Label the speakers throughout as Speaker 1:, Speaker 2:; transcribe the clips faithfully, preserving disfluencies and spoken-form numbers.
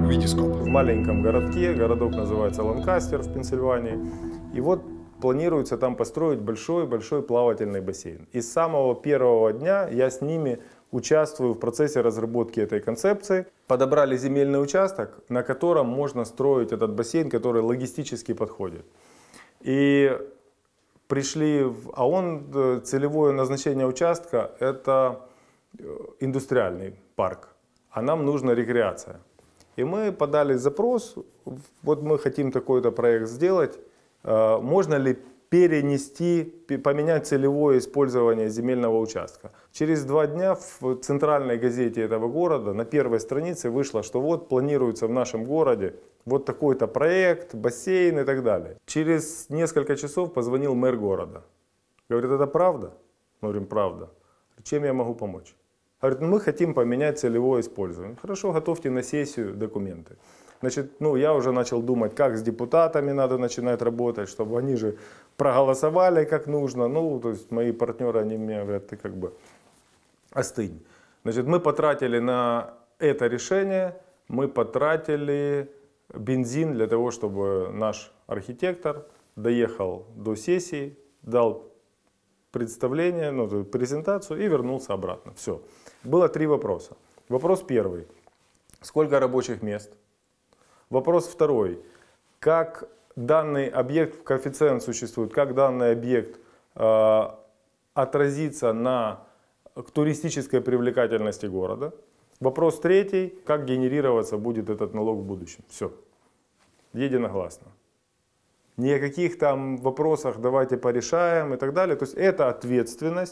Speaker 1: Витископ.
Speaker 2: В маленьком городке, городок называется Ланкастер в Пенсильвании. И вот планируется там построить большой-большой плавательный бассейн. И с самого первого дня я с ними участвую в процессе разработки этой концепции. Подобрали земельный участок, на котором можно строить этот бассейн, который логистически подходит. И пришли, в... а он, целевое назначение участка, это индустриальный парк, а нам нужна рекреация. И мы подали запрос, вот мы хотим такой-то проект сделать, можно ли перенести, поменять целевое использование земельного участка. Через два дня в центральной газете этого города на первой странице вышло, что вот планируется в нашем городе вот такой-то проект, бассейн и так далее. Через несколько часов позвонил мэр города. Говорит, это правда? Мы говорим, правда. Чем я могу помочь? Говорит, мы хотим поменять целевое использование. Хорошо, готовьте на сессию документы. Значит, ну, я уже начал думать, как с депутатами надо начинать работать, чтобы они же проголосовали как нужно. Ну, то есть мои партнеры, они мне говорят, ты как бы остынь. Значит, мы потратили на это решение, мы потратили бензин для того, чтобы наш архитектор доехал до сессии, дал представление, ну, презентацию и вернулся обратно. Все. Было три вопроса. Вопрос первый. Сколько рабочих мест? Вопрос второй. Как данный объект, коэффициент существует, как данный объект э, отразится на туристической привлекательности города? Вопрос третий. Как генерироваться будет этот налог в будущем? Все. Единогласно. Ни о каких там вопросах давайте порешаем и так далее. То есть это ответственность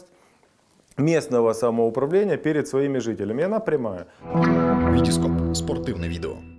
Speaker 2: местного самоуправления перед своими жителями. И она прямая.
Speaker 1: Витископ. Спортивное відео.